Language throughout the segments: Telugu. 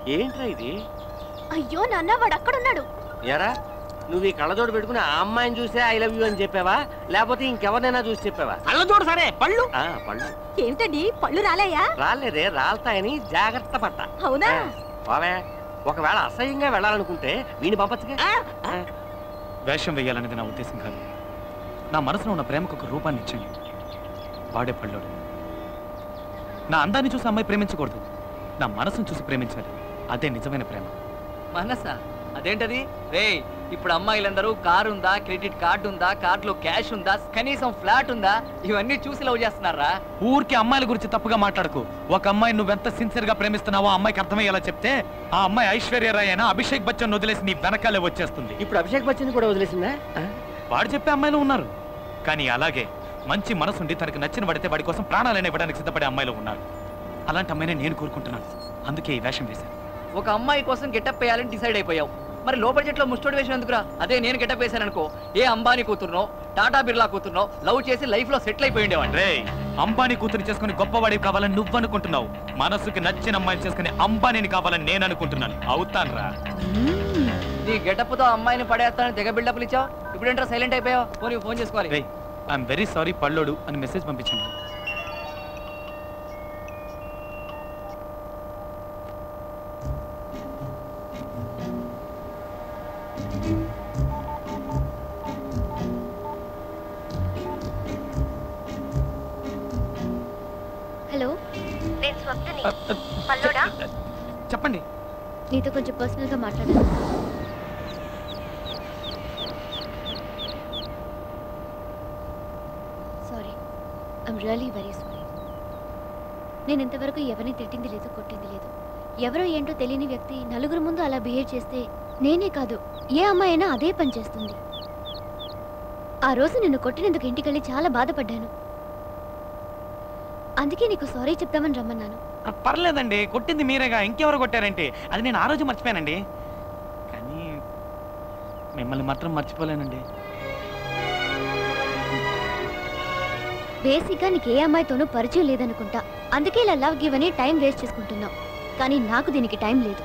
ఏంట్రా ఇది? అయ్యో నాన్న, వాడు అక్కడున్నాడు. ఎరా, నువ్వు ఈ కళ్ళజోడు పెట్టుకుని ఆ అమ్మాయిని చూసే ఐ లవ్ యూ అని చెప్పావా, లేకపోతే ఇంకెవరినైనా చూసి చెప్పావా? కళ్ళజోడు సరే, పళ్ళు పళ్ళు ఏమిటండి, పళ్ళు రాలేయా? రాలేదే, రాలతాయని జాగ్రత్త పడ్డా. అవునా? బావే, ఒకవేళ అసహ్యంగా వెళ్ళాలనుకుంటే వీడిని పంపచ్చుగా. వేషం వేయాలనేది నా ఉద్దేశం కాదు. నా మనసులో ఉన్న ప్రేమకు ఒక రూపాన్ని ఇచ్చాను. వాడే పళ్ళోడు. నా అందాన్ని చూసి అమ్మాయి ప్రేమించకూడదు, నా మనసును చూసి ప్రేమించాలి. అదే నిజమైన ప్రేమ. మనసా? అదేంటది రే? ఇప్పుడు అమ్మాయిలందరూ కారు ఉందా, క్రెడిట్ కార్డు ఉందా, కార్డులో క్యాష్ ఉందా, కనీసం ఫ్లాట్ ఉందా, ఇవన్నీ చూసి లవ్ చేస్తున్నారా? ఊరికి అమ్మాయిల గురించి తప్పుగా మాట్లాడకు. ఒక అమ్మాయి నువ్వెంత సిన్సియర్ గా ప్రేమిస్తున్నావో ఆ అమ్మాయికి అర్థమయ్యేలా చెప్తే ఆ అమ్మాయి ఐశ్వర్య రాయ్ అయినా అభిషేక్ బచ్చన్ వదిలేసి నీ వెనకాలే వచ్చేస్తుంది. ఇప్పుడు అభిషేక్ బచ్చన్ కూడా వదిలేసిందా? వాడు చెప్పే అమ్మాయిలు ఉన్నారు, కానీ అలాగే మంచి మనసుండి తనకు నచ్చిన పడితే వాడి కోసం ప్రాణాలైనా ఇవ్వడానికి సిద్ధపడే అమ్మాయిలు ఉన్నారు. అలాంటి అమ్మాయినే నేను కోరుకుంటున్నాను. అందుకే ఈ వేషం వేశాను. ఒక అమ్మాయి కోసం గెటప్ వేయాలని డిసైడ్ అయిపోయావు. మరి లోపల చెట్లో ముస్టోడి వేసిన ఎందుకురా? అదే నేను గెటప్ వేశాను అనుకో, ఏ అంబానీ కూతురునో టాటా బిర్లా కూతురునో లవ్ చేసి లైఫ్ లో సెటిల్ అయిపోయి ఉండేవాడు. రే, అంబానీ కూతురు చేసుకుని గొప్పవాడివి కావాలని నువ్వు అనుకుంటున్నావు. మనసుకి నచ్చిన అమ్మాయిని చేసుకుని అంబానీని కావాలని నేను అనుకుంటున్నాను. అవుతాను రా. నీ గెటప్ తో అమ్మాయిని పడేస్తానని తెగ బిల్డప్లు ఇచ్చావు. ఇప్పుడేంట్రా సైలెంట్ అయిపోయావు? ఫోన్ చేసుకోవాలి. ఐఎమ్ వెరీ సారీ పళ్ళోడు అని మెసేజ్ పంపించాను. హలో, నేను స్వప్నని. పల్లోడా? చెప్పండి. నీతో కొంచెం పర్సనల్ గా మాట్లాడాలి. Sorry, I'm really very sorry. నేను ఇంతవరకు ఎవరిని తిట్టింది లేదు, కొట్టింది లేదు. ఎవరో ఏంటో తెలియని వ్యక్తి నలుగురు ముందు అలా బిహేవ్ చేస్తే నేనే కాదు, ఏ అమ్మాయి అయినా అదే పని చేస్తుంది. ఆ రోజు నిన్ను కొట్టినందుకు ఇంటికెళ్ళి చాలా బాధపడ్డాను. అందుకే నీకు సారీ చెప్తామని రమ్మన్నాను. పర్లేదండి, కొట్టింది మీరేగా, ఇంకెవరు కొట్టారంటే అది నేను ఆ రోజు మర్చిపోయానండి. కానీ మిమ్మల్ని మాత్రం మర్చిపోలేనండి. బేసిక్గా నీకు ఏ అమ్మాయితోనూ పరిచయం లేదనుకుంటా, అందుకే ఇలా లవ్ గివ్ అని టైం వేస్ట్ చేసుకుంటున్నావు. కానీ నాకు దీనికి టైం లేదు.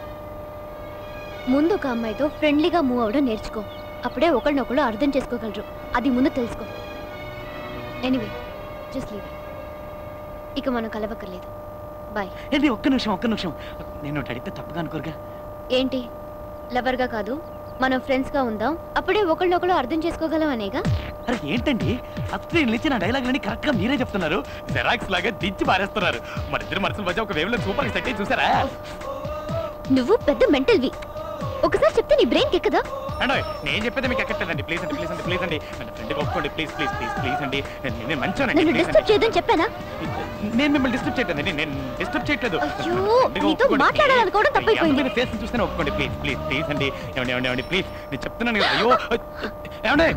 ముందు ఒక అమ్మాయితో ఫ్రెండ్లీగా మూవ్ అవడం నేర్చుకో. అప్పుడే ఒకళ్ళనొకళ్ళు అర్థం చేసుకోగలరు. అది ముందు తెలుసుకో. Anyway, just leave. ఇక మనం కలవక్కర్లేదు. బాయ్. ఏంటి, ఒక్క నిమిషం. నేను అడిగితే తప్పుగా అనుకోరుగా? ఏంటి, లవర్గా కాదు, మనం ఫ్రెండ్స్గా ఉందాం. అప్పుడే ఒకళ్ళనొకళ్ళు అర్థం చేసుకోగలం అనేగా. అరే ఏంటండి, అస్క్రీన్ ఇచ్చి నా డైలాగులని కరెక్ట్ గా మీరే చెప్తున్నారు. జెరాక్స్ లాగా దించి పారేస్తున్నారు. మన ఇద్దరు మనసుల మధ్య ఒక వేవ్ లో సూపర్ సెట్ అయ్యి చూసారా? నువ్వు పెద్ద మెంటల్వి. ఒకసారి చెప్తే నీ బ్రెయిన్ ఎక్కదా? అండి, నేను చెప్పేది మీకు ఎక్కట్లేదండి. ప్లీజ్ అండి మన ఫ్రెండ్గా ఒప్పుకోండి. ప్లీజ్ అండి. నేను మంచిగానండి. నన్ను డిస్టర్బ్ చేయదని చెప్పానా? నేను మిమ్మల్ని డిస్టర్బ్ చేయట్లేదండి. నేను డిస్టర్బ్ చేయట్లేదు. నీతో మాట్లాడాలనుకోవడం తప్పైపోయింది. ఫేస్ చూస్తేనే ఒప్పుకోండి. ప్లీజ్ అండి. ఏమండి ప్లీజ్, నేను చెప్తున్నాను కదా. అయ్యో ఏమండి,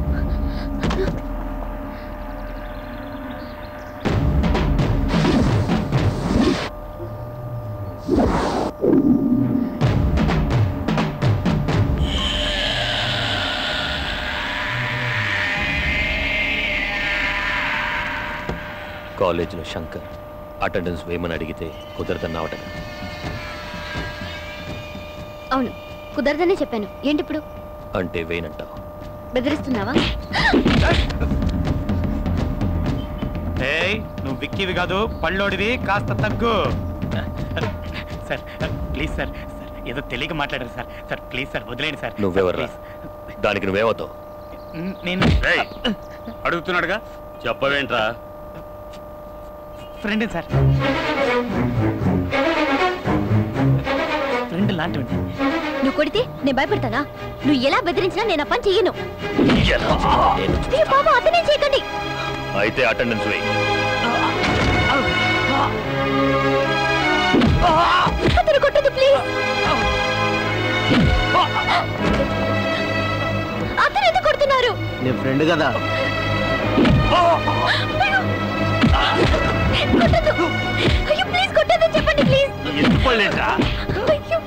కాలేజీలో శంకర్ అటెండెన్స్ వేయమని అడిగితే కుదరదన్నావట. అవును, కుదరదనే చెప్పాను. ఏంటి ఇప్పుడు? అంటే వేయనంటావు? బెదిరిస్తున్నావా? నువ్వు విక్కివి కాదు, పళ్ళోడివి. కాస్త తగ్గు సార్. ప్లీజ్ సార్, ఏదో తెలియక మాట్లాడారు సార్. ప్లీజ్ సార్, వదిలేండి సార్. నువ్వెవర్రా? దానికి నువ్వేమవుతావు? నేను అడుగుతున్నాడుగా, చెప్పవేంట్రా? Friend sir. ఫ్రెండ్ లాంటి. నువ్వు కొడితే నేను భయపడతానా? నువ్వు ఎలా బెదిరించినా నేను ఆ పని చెయ్యను. బాబా, అతనే చేయకండి. అయితే అటెండెన్స్ వేయి. అతను కొట్టదు, ప్లీజ్. అతను ఎందుకు కొడుతున్నారు? నీ ఫ్రెండ్ కదా. కొట్టదు. అయ్యో ప్లీజ్ కొట్టదు, చెప్పండి ప్లీజ్. ఎందుకోలేట్రా? అయ్యో,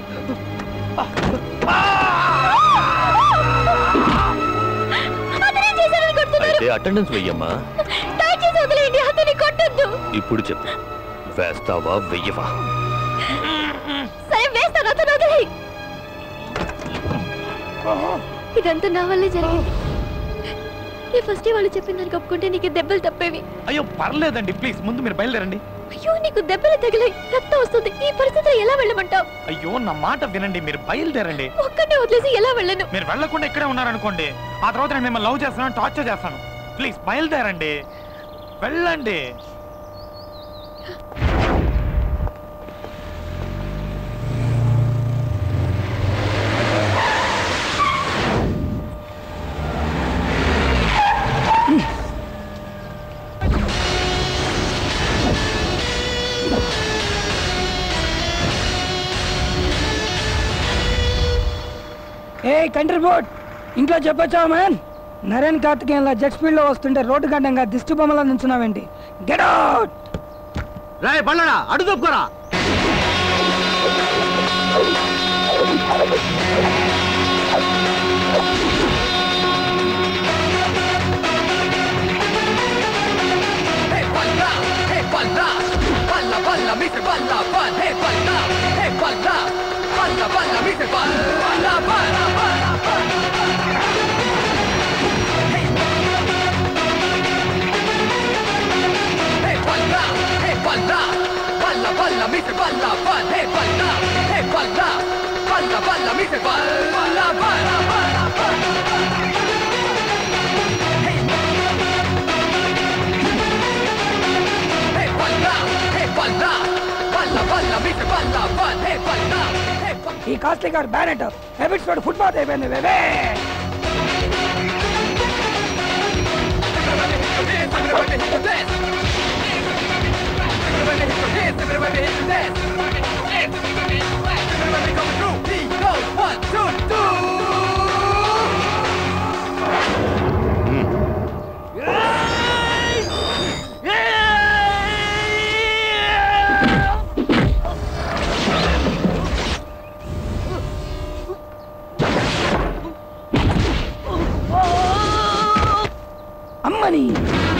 అతనే చేశారని కొడుతున్నారు. అయితే అటెండెన్స్ వెయ్యమ్మా. దయచేసి వదిలేయండి, అతన్ని కొట్టొద్దు. ఇప్పుడు చెప్పు, వేస్తావా వెయ్యవా? సరే వేస్తాను, లతను వదిలేయ్. ఇదంతా నా వల్లే జరిగింది. నీ ఫస్ట్ వాళ్ళు చెప్పిన దానికి ఒప్పుకుంటే నీకు దెబ్బలు తప్పేవి. అయ్యో పర్లేదండి, ప్లీజ్ ముందు మీరు బయలుదేరండి. అయ్యో నీకు దెబ్బలు తగిలాయి, రక్తం వస్తుంది. ఈ పరిస్థితిలో ఎలా వెళ్ళమంటావు? అయ్యో నా మాట వినండి, మీరు బయలుదేరండి. ఒక్కటే వదిలేసి ఎలా వెళ్ళను? మీరు వెళ్ళకుండా ఇక్కడే ఉన్నారనుకోండి, ఆ తర్వాత నేను మిమ్మల్ని లవ్ చేస్తాను, టార్చర్ చేస్తాను. ప్లీజ్ బయలుదేరండి, వెళ్ళండి. ఏ కంట్రీ బోర్డ్ ఇంట్లో చెప్పొచ్చావా మ్యాన్? నరేన్ కార్తికేయన్లా జెట్ స్పీడ్ లో వస్తుంటే రోడ్డు గడ్డంగా దిష్టి బొమ్మలా నుంచున్నావేంటి? Get out! రాయ్ బళ్ళడా అడుగు తప్పుకోరా. ఈ కాస్ట్లీ కార్ బ్యానెట్ హ్యాబిట్స్ తోటి ఫుట్పాత్ అయిపోయింది బేబే. అమ్మని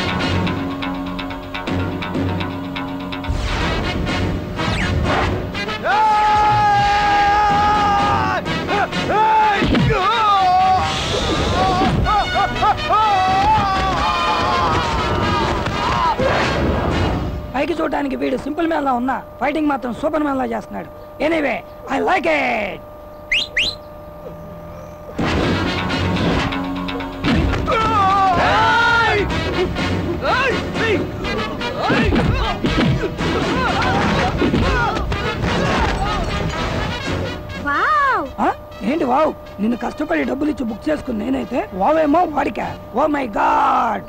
పైకి చూడడానికి వీడు సింపుల్ మ్యాన్ లా ఉన్నా ఫైటింగ్ మాత్రం సూపర్ మ్యాన్ లా చేస్తున్నాడు. Anyway I like it. ఏంటి వావ్? నిన్ను కష్టపడి డబ్బులు ఇచ్చి బుక్ చేసుకుని నేనైతే వావేమో వాడికా? Oh my God!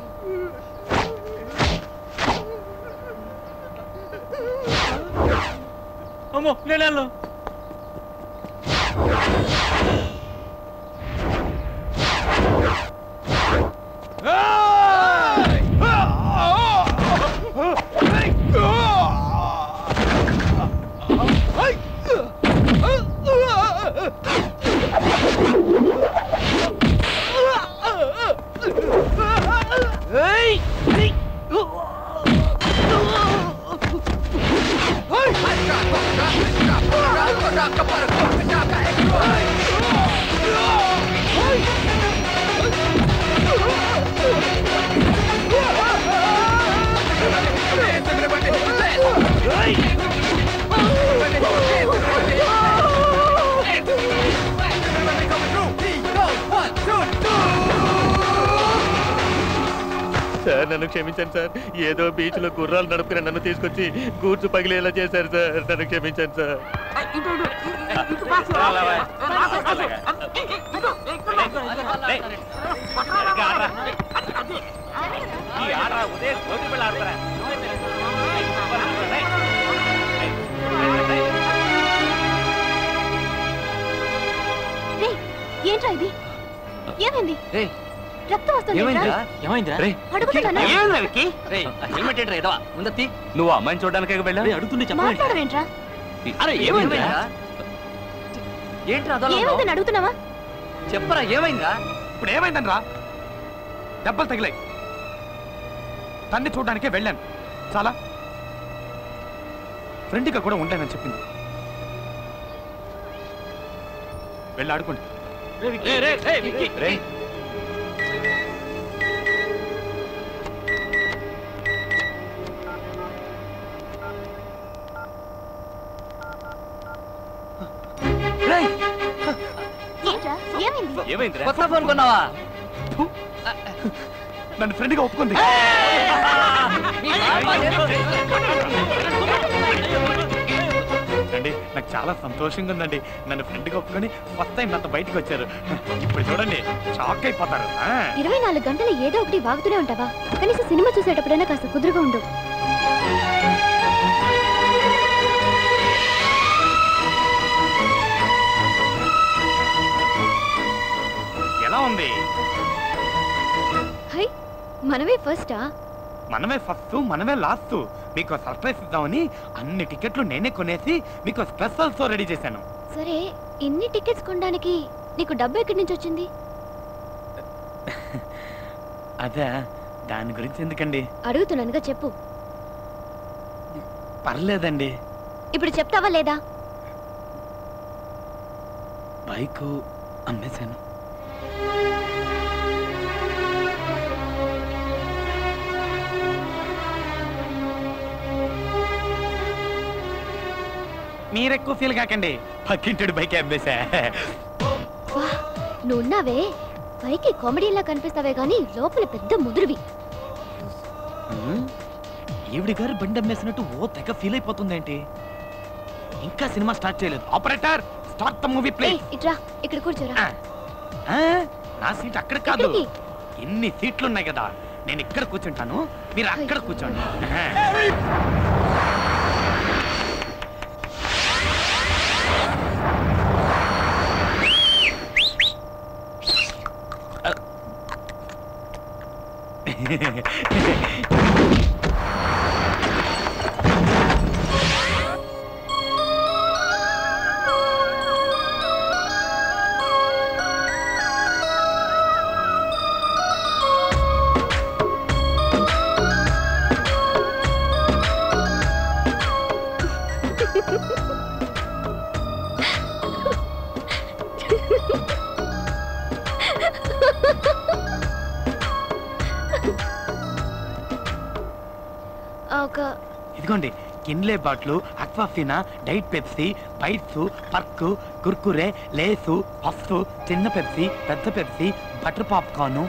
అమ్మో నేను సార్ నన్ను క్షమించండి సార్. ఏదో బీచ్ లో గుర్రాలు నడుపుకుని నన్ను తీసుకొచ్చి కూర్చు పగిలేలా చేశారు సార్. నన్ను క్షమించండి సార్. ఏంట్రా ఇది? ఏమైంది? రక్తం వస్తుంది. నువ్వు అమ్మాయిని చూడడానికి వెళ్ళావు, అడుగుతుండే మాట్లాడవేంట్రా? ఏమైందని అడుగుతున్నావా? చెప్పరా ఏమైందా? ఇప్పుడు ఏమైందనరా? దెబ్బలు తగిలాయి, తన్ని చూడడానికే వెళ్ళాను. చాలా ఫ్రెండ్గా కూడా ఉంటానని చెప్పింది. వెళ్ళి ఆడుకోండి. రేయ్. రేయ్. ఏమైందిరా? కొత్త ఫోన్ కొన్నావా? నన్ను ఫ్రెండ్గా ఒప్పుకుంది. అండి నాకు చాలా సంతోషంగా ఉందండి. నన్ను ఫ్రెండ్గా ఒప్పుకొని ఫస్ట్ టైం నాతో బయటకు వచ్చారు. ఇప్పుడు చూడండి షాక్ అయిపోతారు. 24 గంటలు ఏదో ఒకటి వాగుతూనే ఉంటావా? కనీసం సినిమా చూసేటప్పుడైనా కాస్త కుదురుగా ఉండు. ఎలా ఉంది? హై, మనమే ఫస్టా? మనమే ఫస్ట్, మనమే లాస్ట్. మీకు సర్ప్రైజ్ ఇద్దామని అన్ని టికెట్లు నేనే కొనేసి మీకు స్పెషల్ షో రెడీ చేశాను. సరే, ఇన్ని టికెట్స్ కొనడానికి నీకు డబ్బు ఎక్కడి నుంచి వచ్చింది? అదే, దాని గురించి ఎందుకండి? అడుగుతున్నానుగా, చెప్పు. పర్లేదండి. ఇప్పుడు చెప్తావా లేదా? బైకు అమ్మేశాను. మీరెక్కువ ఫీల్ కాకండి, పక్కింటి బైక్ అమ్మేశా. నువ్వున్నావే, పైకి కామెడీలా కనిపిస్తావే గానీ లోపల పెద్ద ముదురువి. ఈవిడి గారు బండి అమ్మేసినట్టు ఓ తెగ ఫీల్ అయిపోతుందేంటి? ఇంకా సినిమా స్టార్ట్ చేయలేదు. Operator, start the movie please. ఇట్రా, ఇక్కడ కూర్చోరా. నా సీట్ అక్కడ కాదు, ఇన్ని సీట్లు ఉన్నాయి కదా, నేను ఇక్కడ కూర్చుంటాను, మీరు అక్కడ కూర్చోండి. ఇదిగోండి, కిన్లే బాట్లు, Aquafina, diet Pepsi, bites, Perk, Kurkure, Lay's, puffs, చిన్న పెప్సీ, పెద్ద పెప్సీ, బటర్ పాప్కార్న్.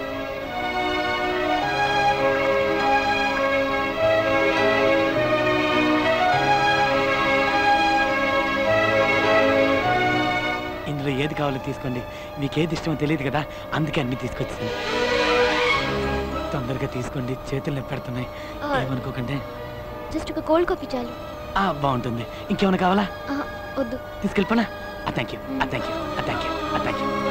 ఇందులో ఏది కావాలో తీసుకోండి. మీకేది ఇష్టమో తెలియదు కదా, అందుకే అన్ని తీసుకొచ్చింది. తొందరగా తీసుకోండి, చేతులు నొప్పి పెడుతున్నాయి. ఏమనుకోకండి. జస్ట్ ఒక కోల్డ్ కాఫీ చాలు. బాగుంటుంది. ఇంకేమైనా కావాలా? వద్దు. తీసుకెళ్ళిపోనా? Thank you, thank you, thank you, thank you.